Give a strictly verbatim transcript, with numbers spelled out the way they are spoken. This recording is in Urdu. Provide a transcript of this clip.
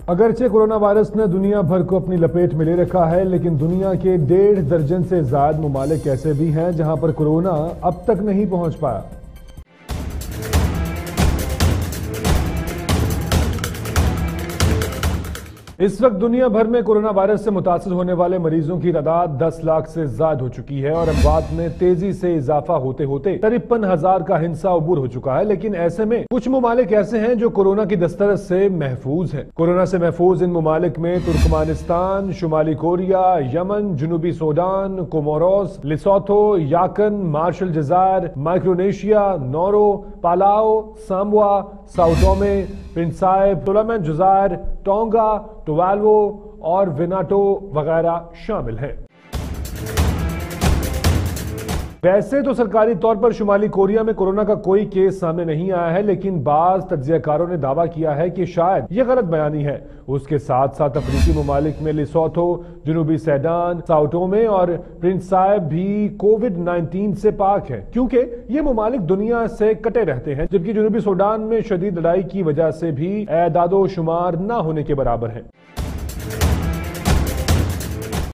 اگرچہ کورونا وائرس نے دنیا بھر کو اپنی لپیٹ میں لے رکھا ہے، لیکن دنیا کے ڈیڑھ درجن سے زائد ممالک ایسے بھی ہیں جہاں پر کورونا اب تک نہیں پہنچ پایا۔ اس وقت دنیا بھر میں کورونا وائرس سے متاثر ہونے والے مریضوں کی تعداد دس لاکھ سے زائد ہو چکی ہے اور اموات میں تیزی سے اضافہ ہوتے ہوتے ترپن ہزار کا ہنسا عبور ہو چکا ہے۔ لیکن ایسے میں کچھ ممالک ایسے ہیں جو کورونا کی دسترس سے محفوظ ہیں۔ کورونا سے محفوظ ان ممالک میں ترکمانستان، شمالی کوریا، یمن، جنوبی سوڈان، کوموروس، لیسوتھو، یاکن، مارشل جزائر، مائکرونیشیا، نورو، پالاؤ، ساموا، ساؤ ٹومے، پرنسائپ، سولومن جزائر، ٹونگا، ٹوالوو اور ویناٹو وغیرہ شامل ہیں۔ ویسے تو سرکاری طور پر شمالی کوریا میں کورونا کا کوئی کیس سامنے نہیں آیا ہے، لیکن بعض تجزیہ کاروں نے دعویٰ کیا ہے کہ شاید یہ غلط بیانی ہے۔ اس کے ساتھ ساتھ افریقی ممالک میں لیسوتھو، جنوبی سوڈان، ساؤ ٹومے اور پرنسائپ بھی کووڈ نائنٹین سے پاک ہیں، کیونکہ یہ ممالک دنیا سے کٹے رہتے ہیں، جبکہ جنوبی سوڈان میں شدید لڑائی کی وجہ سے بھی اعداد و شمار نہ ہونے کے برابر ہیں۔